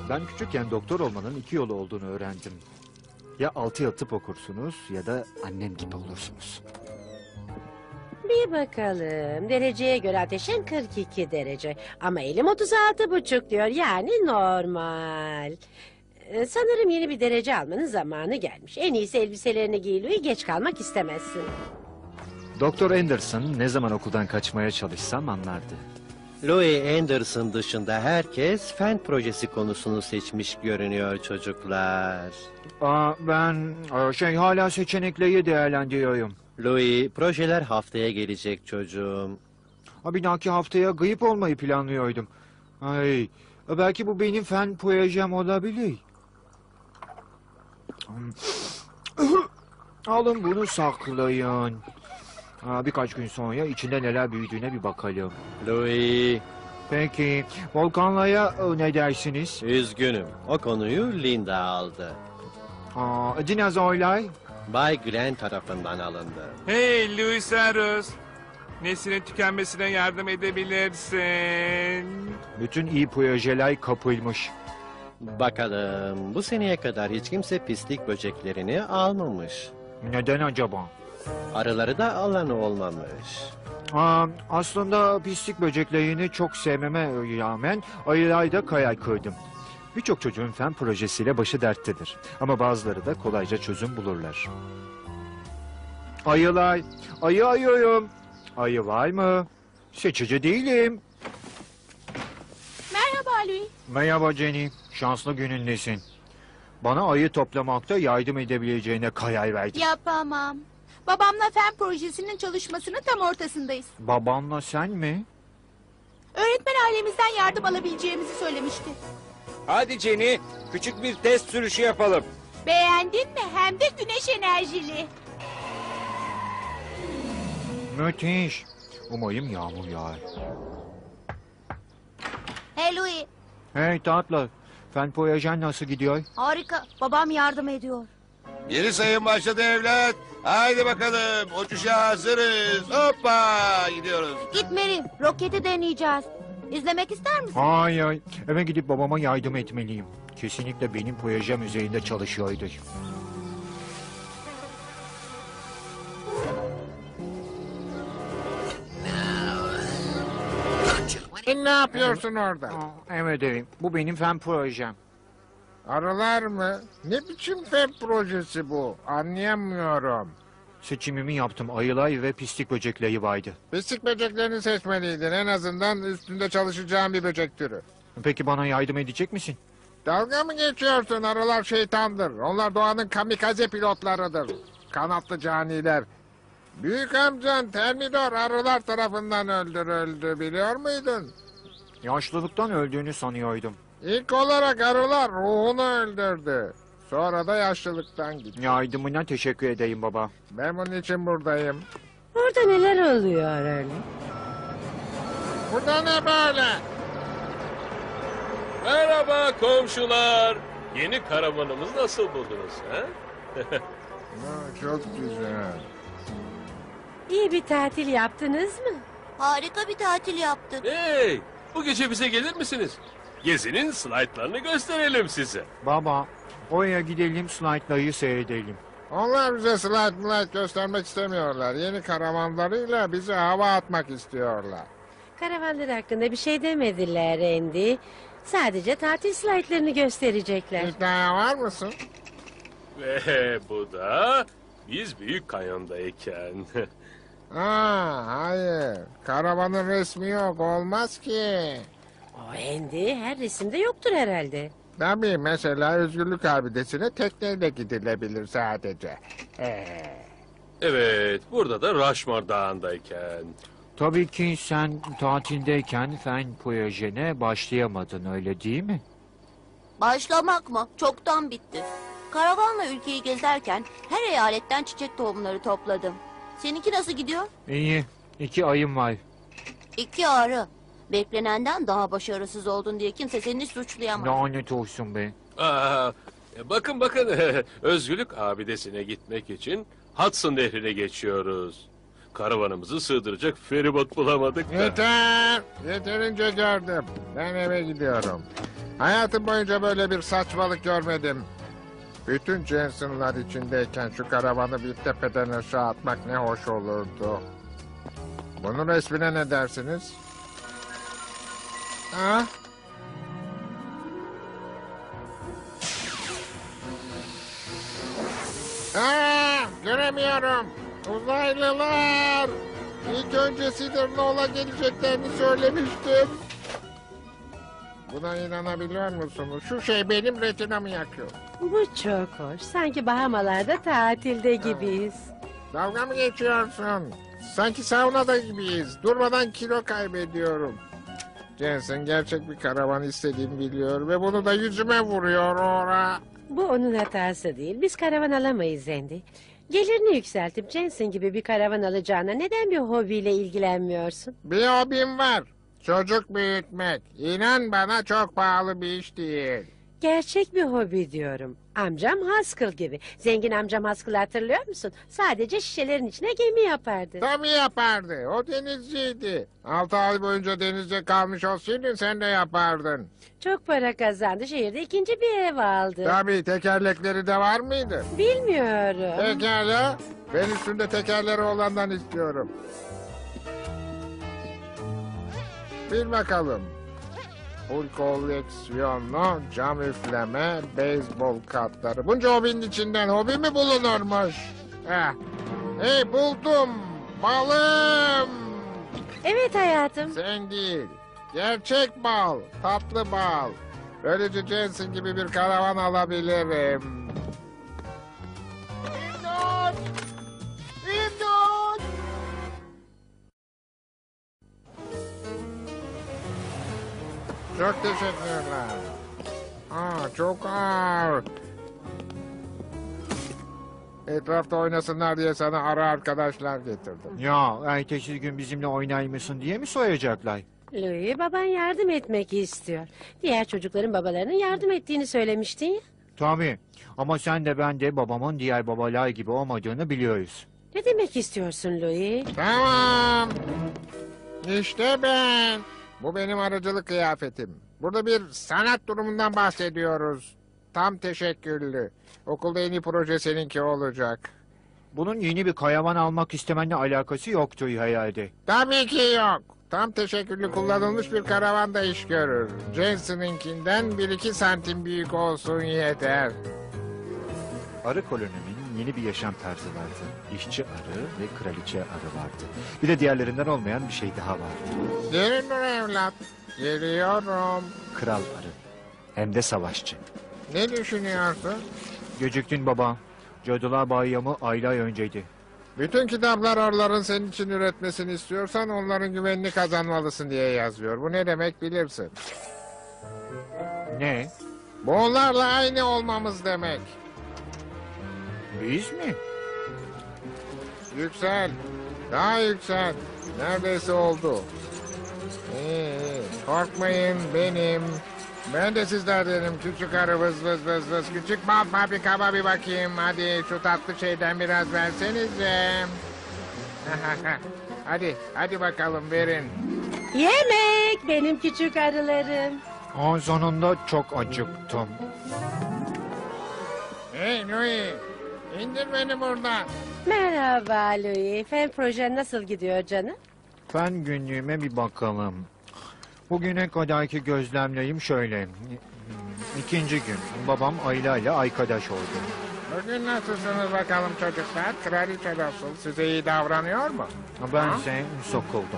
Ben küçükken doktor olmanın iki yolu olduğunu öğrendim. Ya 6 yıl tıp okursunuz ya da annem gibi olursunuz. Bir bakalım. Dereceye göre ateşin 42 derece. Ama elim 36,5 diyor. Yani normal. Sanırım yeni bir derece almanın zamanı gelmiş. En iyisi elbiselerini giy Louis, geç kalmak istemezsin. Doktor Anderson ne zaman okuldan kaçmaya çalışsam anlardı. Louis Anderson dışında herkes fen projesi konusunu seçmiş görünüyor çocuklar. Ben hala seçenekleri değerlendiriyorum. Louis, projeler haftaya gelecek çocuğum. Bir dahaki haftaya grip olmayı planlıyordum. Belki bu benim fen projem olabilir. Alın bunu saklayın. Birkaç gün sonra içinde neler büyüdüğüne bir bakalım. Louis, Peki, volkanlara ne dersiniz? üzgünüm. O konuyu Linda aldı. Dinozorlar? Bay Glenn tarafından alındı. Hey Louis Arus. Neslinin tükenmesine yardım edebilirsin. Bütün iyi projeler kapılmış. Bakalım, bu seneye kadar hiç kimse pislik böceklerini almamış. Neden acaba? Arıları da alan olmamış. Aslında pislik böceklerini çok sevmeme rağmen ayılarda karar kırdım. Birçok çocuğun fen projesiyle başı derttedir. Ama bazıları da kolayca çözüm bulurlar. Ayılar, ayı arıyorum. Ayı var mı? Seçici değilim. Merhaba Louis. Merhaba Jenny, şanslı günündesin. Bana ayı toplamakta yardım edebileceğine karar verdim. Yapamam. Babamla fen projesinin çalışmasının tam ortasındayız. Babanla sen mi? Öğretmen ailemizden yardım alabileceğimizi söylemişti. Hadi Jenny, küçük bir test sürüşü yapalım. Beğendin mi? Hem de güneş enerjili. Müthiş. Umarım yağmur yağar. Hey Louis. Hey tatlı, fen projen nasıl gidiyor? Harika. Babam yardım ediyor. Geri sayım başladı evlat. Haydi bakalım uçuşa hazırız. Hoppa gidiyoruz. Gitmeli. Roketi deneyeceğiz. İzlemek ister misin? Hayır, eve gidip babama yardım etmeliyim. Kesinlikle benim projem üzerinde çalışıyordu. Ne yapıyorsun orada? Evet, bu benim fen projem. Arılar mı? Ne biçim fen projesi bu? Anlayamıyorum. Seçimimi yaptım, ayılar ve pislik böcekleri vardı. Pislik böceklerini seçmeliydin. En azından üstünde çalışacağın bir böcek türü. Peki bana yardım edecek misin? Dalga mı geçiyorsun? Arılar şeytandır. Onlar doğanın kamikaze pilotlarıdır. Kanatlı caniler. Büyük amcan Termidor arılar tarafından öldürüldü, biliyor muydun? Yaşlılıktan öldüğünü sanıyordum. İlk olarak arılar ruhunu öldürdü. Sonra da yaşlılıktan gitti. Yardımına teşekkür edeyim baba. Ben bunun için buradayım. Orada neler oluyor öyle? Burada ne böyle? Merhaba komşular. Yeni karavanımızı nasıl buldunuz ha? Çok güzel. İyi bir tatil yaptınız mı? Harika bir tatil yaptık. Hey, bu gece bize gelir misiniz? Gezinin slaytlarını gösterelim size. Baba, oraya gidelim, slaytları seyredelim. Onlar bize slide göstermek istemiyorlar. Yeni karavanlarıyla bize hava atmak istiyorlar. Karavanlar hakkında bir şey demediler Andy. Sadece tatil slaytlarını gösterecekler. İddiaya var mısın? Ve bu da biz Büyük Kanyon'dayken. Hayır. Karavanın resmi yok. Olmaz ki. O Andy her resimde yoktur herhalde. Tabii mesela Özgürlük Abidesi'ne tekneyle gidilebilir sadece. Evet, burada da Rushmore Dağı'ndayken. Tabii ki sen tatildeyken fen projene başlayamadın, öyle değil mi? Başlamak mı? Çoktan bitti. Karavanla ülkeyi gezerken her eyaletten çiçek tohumları topladım. Seninki nasıl gidiyor? İyi, 2 ayım var. 2 arı. Beklenenden daha başarısız oldun diye kimse seni suçlayamaz. Lanet olsun be. Bakın, Özgürlük Abidesi'ne gitmek için Hudson Nehri'ne geçiyoruz. Karavanımızı sığdıracak feribot bulamadık da. Yeter! Yeterince gördüm. Ben eve gidiyorum. Hayatım boyunca böyle bir saçmalık görmedim. Bütün Jensen'lar içindeyken şu karavanı bir tepeden aşağı atmak ne hoş olurdu. Bunun resmine ne dersiniz? Ha? Göremiyorum. Uzaylılar. İlk önce Sidernol'a geleceklerini söylemiştim. Buna inanabiliyor musunuz? Şu şey benim retinamı yakıyor. Bu çok hoş. Sanki Bahamalarda tatilde gibiyiz. Dalga mı geçiyorsun? Sanki saunada gibiyiz. Durmadan kilo kaybediyorum. Jensen gerçek bir karavan istediğimi biliyor ve bunu da yüzüme vuruyor ora. Bu onun hatası değil. Biz karavan alamayız Andy. Gelirini yükseltip Jensen gibi bir karavan alacağına neden bir hobiyle ilgilenmiyorsun? Bir hobim var. Çocuk büyütmek. İnan bana çok pahalı bir iş değil. Gerçek bir hobi diyorum. Amcam Haskell gibi. Zengin amcam Haskell'ı hatırlıyor musun? Sadece şişelerin içine gemi yapardı. Tabii yapardı. O denizciydi. 6 ay boyunca denizde kalmış olsaydın sen de yapardın. Çok para kazandı. Şehirde ikinci bir ev aldı. Tabii tekerlekleri de var mıydı? Bilmiyorum. Pekala. Ben üstünde tekerleri olandan istiyorum. Bil bakalım. Full koleksiyonlu cam üfleme, beyzbol kartları. Bunca hobinin içinden hobi mi bulunurmuş? Heh. Hey buldum. Balım. Evet hayatım. Sen değil. Gerçek bal. Tatlı bal. Böylece Jensen gibi bir karavan alabilirim. İmdat! İmdat! Çok teşekkürler. Çok ağır. Etrafta oynasınlar diye sana ara arkadaşlar getirdim. Ya ertesi gün bizimle oynay mısın diye mi soyacaklar? Louis, baban yardım etmek istiyor. Diğer çocukların babalarının yardım ettiğini söylemiştin ya. Tabii ama sen de ben de babamın diğer babalar gibi olmadığını biliyoruz. Ne demek istiyorsun Louis? Tamam. İşte ben. Bu benim aracılık kıyafetim. Burada bir sanat durumundan bahsediyoruz. Tam teşekküllü. Okulda en iyi proje seninki olacak. Bunun yeni bir karavan almak istemenle alakası yoktu herhalde. Tabii ki yok. Tam teşekküllü kullanılmış bir karavan da iş görür. Jensen'inkinden 1-2 santim büyük olsun yeter. Arı koloninin yeni bir yaşam tarzı vardı. İşçi arı ve kraliçe arı vardı. Bir de diğerlerinden olmayan bir şey daha vardı. Gelin buraya evlat. Geliyorum. Kral arı. Hem de savaşçı. Ne düşünüyorsun? Geciktin baba. Cadılar Bayramı aylar önceydi. Bütün kitaplar arıların senin için üretmesini istiyorsan onların güvenini kazanmalısın diye yazıyor. Bu ne demek bilirsin. Ne? Bu onlarla aynı olmamız demek. Biz mi? Yüksel. Daha yüksel. Neredeyse oldu. İyi. Korkmayın benim. Ben de sizlerdenim küçük arı vız vız vız vız. Küçük bal fabrikama bir bakayım. Hadi şu tatlı şeyden biraz versenize. hadi bakalım verin. Yemek benim küçük arılarım. O sonunda çok acıktım. Hey Louis. İndir beni buradan. Merhaba Louis. Fen projen nasıl gidiyor canım? Fen günlüğüme bir bakalım. Bugüne kadarki gözlemleyim şöyle. İkinci gün babam aylarla arkadaş oldu. Bugün nasılsınız bakalım çocuklar? Kraliçe nasıl? Size iyi davranıyor mu? Bense sokuldum.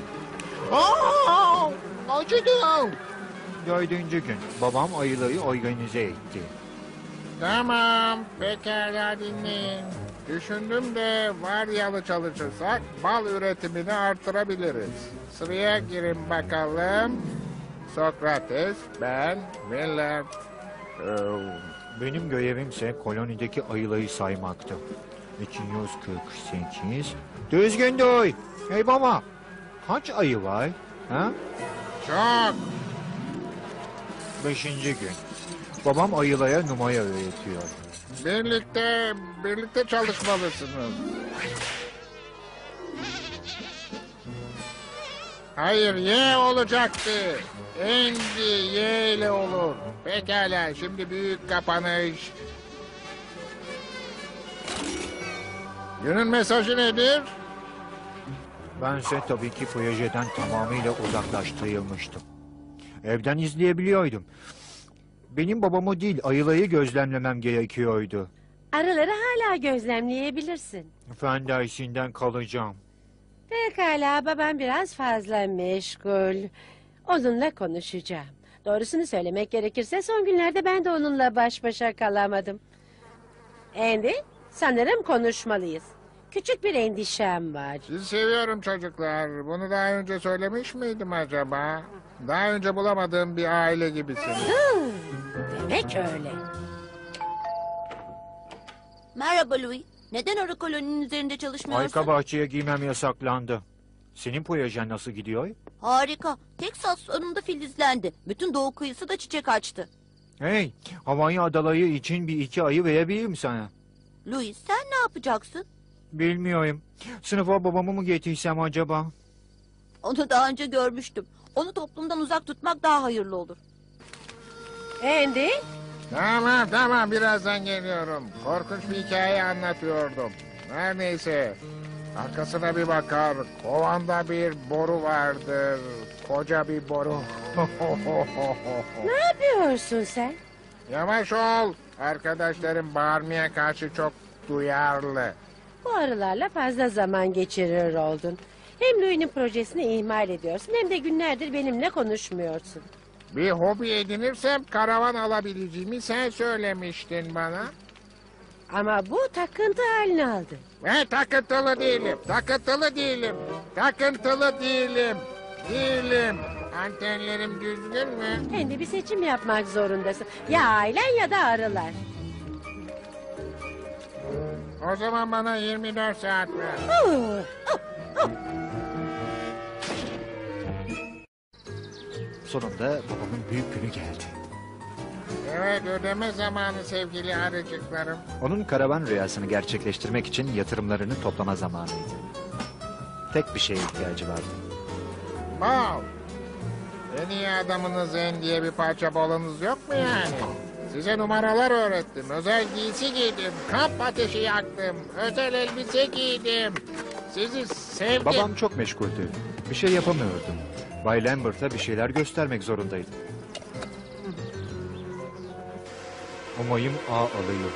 Acıdım. Dördüncü gün babam ayıları organize etti. Tamam, pekala dinleyin. Düşündüm de varyalı çalışırsak bal üretimini artırabiliriz. Sıraya girin bakalım. Sokrates, ben, Miller. Benim görevimse kolonideki ayıları saymaktı. 248. Düzgün duy. Hey baba. Kaç ayı var? Ha? Çok. Beşinci gün. Babam ayılara numara öğretiyor. Birlikte çalışmalısınız. Hayır, Y olacaktı. Andy, Y ile olur. Pekala, şimdi büyük kapanış. Günün mesajı nedir? Bense tabii ki projeden tamamıyla uzaklaştırılmıştım. Evden izleyebiliyordum. Benim babamı değil, ayılayı gözlemlemem gerekiyordu. Arıları hala gözlemleyebilirsin. Fen dersinden kalacağım. Pekala, babam biraz fazla meşgul. Onunla konuşacağım. Doğrusunu söylemek gerekirse son günlerde ben de onunla baş başa kalamadım. Andy, sanırım konuşmalıyız. Küçük bir endişem var. Sizi seviyorum çocuklar. Bunu daha önce söylemiş miydim acaba? Daha önce bulamadığım bir aile gibisiniz. Demek öyle. Merhaba Louis. Neden arı koloninin üzerinde çalışmıyorsun? Arka bahçeye giymem yasaklandı. Senin projen nasıl gidiyor? Harika. Teksas sonunda filizlendi. Bütün doğu kıyısı da çiçek açtı. Hey, Hawaii adaları için bir iki ayı verebilirim sana. Louis, sen ne yapacaksın? Bilmiyorum. Sınıfa babamı mı getirsem acaba? Onu daha önce görmüştüm. Onu toplumdan uzak tutmak daha hayırlı olur. Andy, Tamam, birazdan geliyorum. Korkunç bir hikaye anlatıyordum. Her neyse. Arkasına bir bakar. Kovanda bir boru vardır. Koca bir boru. ne yapıyorsun sen? Yavaş ol. Arkadaşlarım bağırmaya karşı çok duyarlı. Bu arılarla fazla zaman geçirir oldun. Hem Louis'nin projesini ihmal ediyorsun hem de günlerdir benimle konuşmuyorsun. Bir hobi edinirsem karavan alabileceğimi sen söylemiştin bana. Ama bu takıntı halini aldı. Ve takıntılı değilim. Antenlerim düzgün mü? Kendi bir seçim yapmak zorundasın. Ya ailen ya da arılar. O zaman bana 24 saat ver. Sonunda babamın büyük günü geldi. Evet, ödeme zamanı sevgili arıcıklarım. Onun karavan rüyasını gerçekleştirmek için yatırımlarını toplama zamanıydı. Tek bir şeye ihtiyacı vardı. Bal. En iyi adamınız en diye bir parça balınız yok mu yani? Size numaralar öğrettim. Özel giysi giydim. Kamp ateşi yaktım. Özel elbise giydim. Sizi sevdim. Babam çok meşguldü. Bir şey yapamıyordum. Bay Lambert'a bir şeyler göstermek zorundaydım. Umayım ağ alıyor.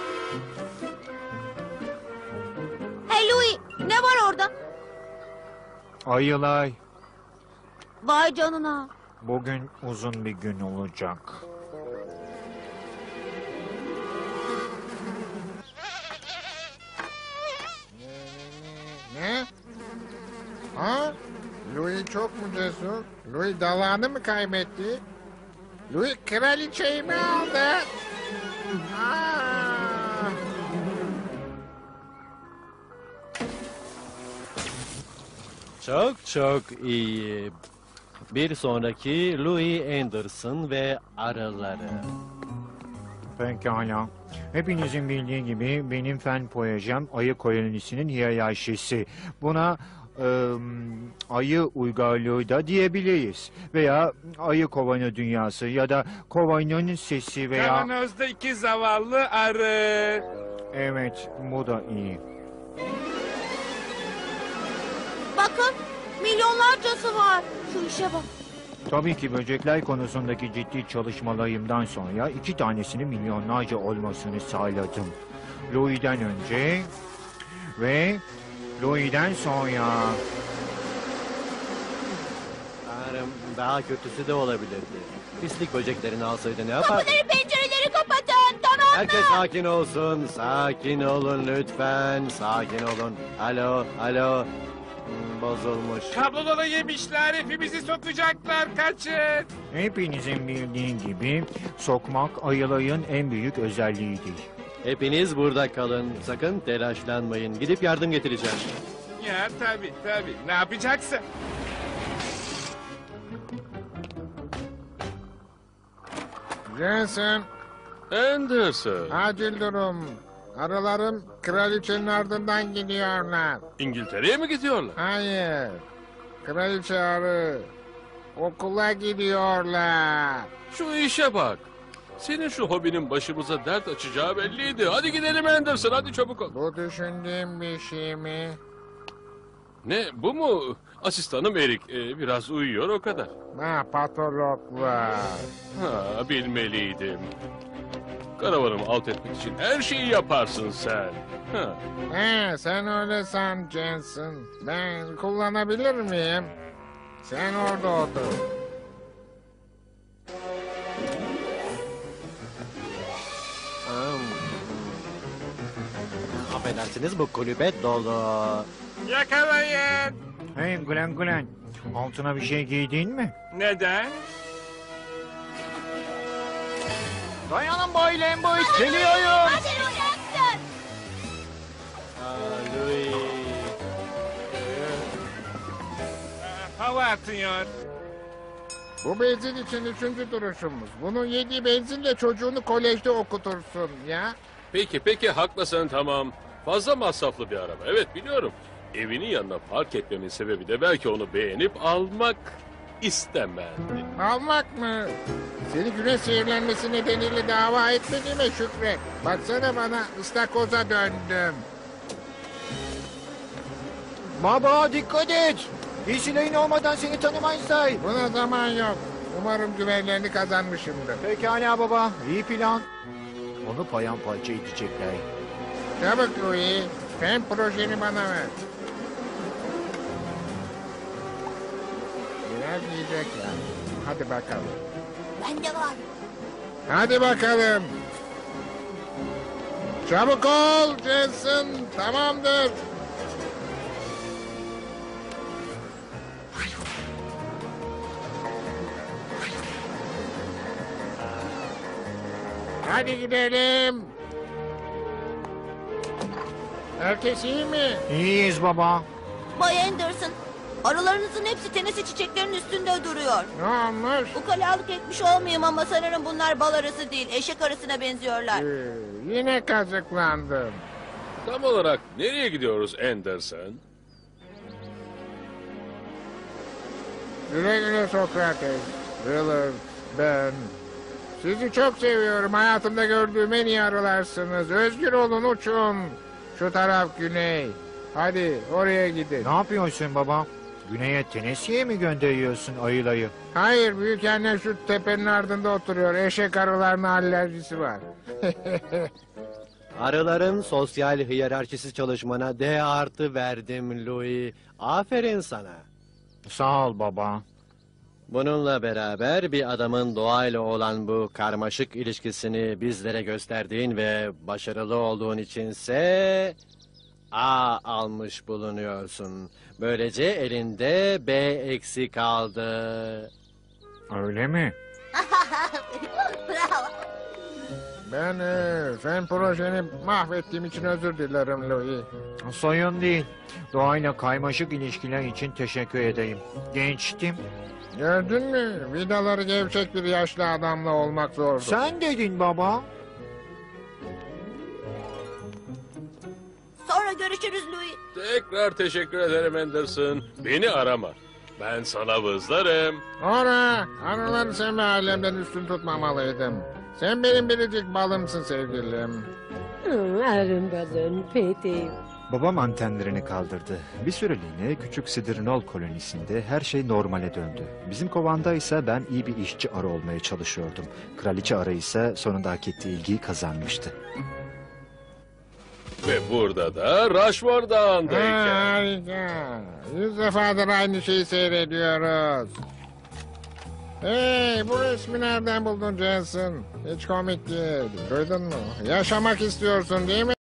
Hey Louis, ne var orada? Ayılay, Vay canına. bugün uzun bir gün olacak. Ne? Ha? Louis çok mu cesur? Louis dalağını mı kaybetti? Louis kraliçeyi mi aldı? Aa! Çok iyi. Bir sonraki Louis Anderson ve arıları. Pekala. Hepinizin bildiği gibi benim fen projem ayı kolonisinin hiyerarşisi. Buna ayı uygarlığı da diyebiliriz. Veya ayı kovanı dünyası ya da kovanın sesi veya... Kavanozda iki zavallı arı. Evet, bu da iyi. Bakın, milyonlarcası var. Şu işe bak. Tabii ki böcekler konusundaki ciddi çalışmalarımdan sonra 2 tanesini milyonlarca olmasını sağladım. Louis'den önce ve Louis'den sonra. Tanrım, daha kötüsü de olabilirdi. Pislik böceklerini alsaydı ne yapar? Kapıları, pencereleri kapatın. Tamam mı? Herkes sakin olsun. Sakin olun lütfen. Sakin olun. Alo. Bozulmuş. Kabloları yemişler, hepimizi sokacaklar, kaçın. Hepinizin bildiği gibi sokmak ayıların en büyük özelliğidir. Hepiniz burada kalın. Sakın telaşlanmayın. Gidip yardım getireceğim. Ya tabii, ne yapacaksın? Jensen, Anderson. acil durum. Arılarım kraliçenin ardından gidiyorlar. İngiltere'ye mi gidiyorlar? Hayır. kraliçe arı. Okula gidiyorlar. Şu işe bak. Senin şu hobinin başımıza dert açacağı belliydi. Hadi gidelim Anderson, hadi çabuk ol. Bu düşündüğüm bir şey mi? Ne, bu mu? Asistanım Erik. Biraz uyuyor, o kadar. Ha, patolog var. Ha, bilmeliydim. Karavanımı alt etmek için her şeyi yaparsın sen. Ha. Sen öyle san Jensen. Ben kullanabilir miyim? Sen orada otur. Affedersiniz, bu kulübe dolu. Yakalayın. Hey Glen Glen, altına bir şey giydin mi? Neden? Dayanın Bay Lamboy, geliyorum. Louis. Hava atıyor. Bu benzin için 3. duruşumuz. Bunun yediği benzinle çocuğunu kolejde okutursun ya. Peki, haklısın, tamam. Fazla masraflı bir araba, evet biliyorum. Evinin yanına park etmemin sebebi de belki onu beğenip almak istemendi. Almak mı? Seni güneş zehirlenmesi nedeniyle dava etmediğime şükret. Baksana bana, ıstakoza döndüm. Baba dikkat et. Giysilerin olmadan seni tanımayız. Buna zaman yok. Umarım güvenlerini kazanmışımdır. Pekala baba, iyi plan. Onu paramparça edecekler. Çabuk Louis, fen projeni bana ver. Biraz yiyecekler. Hadi bakalım. Bende var. Hadi bakalım. Çabuk ol Jensen, tamamdır. Hadi gidelim. Herkes iyi mi? İyiyiz baba. Bay Anderson, arılarınızın hepsi tenesi çiçeklerin üstünde duruyor. Ne olmuş? Ukalalık etmiş olmayayım ama sanırım bunlar bal arısı değil, eşek arısına benziyorlar. Yine kazıklandım. Tam olarak nereye gidiyoruz Anderson? Güle güle Sokrates, Willard, ben. Sizi çok seviyorum. Hayatımda gördüğüm en iyi arılarsınız. Özgür olun, uçun. Şu taraf güney. Hadi oraya gidin. Ne yapıyorsun baba? Güney'e Tennessee'ye mi gönderiyorsun ayılayı? Hayır, büyükanne şu tepenin ardında oturuyor. Eşek arılarına alerjisi var. Arıların sosyal hiyerarşisi çalışmana D artı verdim Louis. Aferin sana. Sağ ol baba. Bununla beraber bir adamın doğayla olan bu karmaşık ilişkisini bizlere gösterdiğin ve başarılı olduğun içinse A almış bulunuyorsun. Böylece elinde B eksi kaldı. Öyle mi? Bravo. Ben fen projeni mahvettiğim için özür dilerim Louis. Sorun değil. Doğayla kaymaşık ilişkiler için teşekkür edeyim. Gençtim. Gördün mü? Vidaları gevşek bir yaşlı adamla olmak zordu. Sen dedin baba. Sonra görüşürüz Louis. Tekrar teşekkür ederim Anderson. Beni arama. Ben sana vızlarım. Ora, arıları sen ve ailemden üstün tutmamalıydım. Sen benim biricik balımsın sevgilim. Arın balın Peti. Babam antenlerini kaldırdı. Bir süreliğine küçük Sidrinol kolonisinde her şey normale döndü. Bizim kovanda ise ben iyi bir işçi arı olmaya çalışıyordum. Kraliçe arı ise sonunda hak ettiği ilgiyi kazanmıştı. Ve burada da Rushmore Dağı'ndayken. Harika. 100 defadır aynı şeyi seyrediyoruz. Hey, bu resmi nereden buldun Jensen? Hiç komik değil. Duydun mu? Yaşamak istiyorsun değil mi?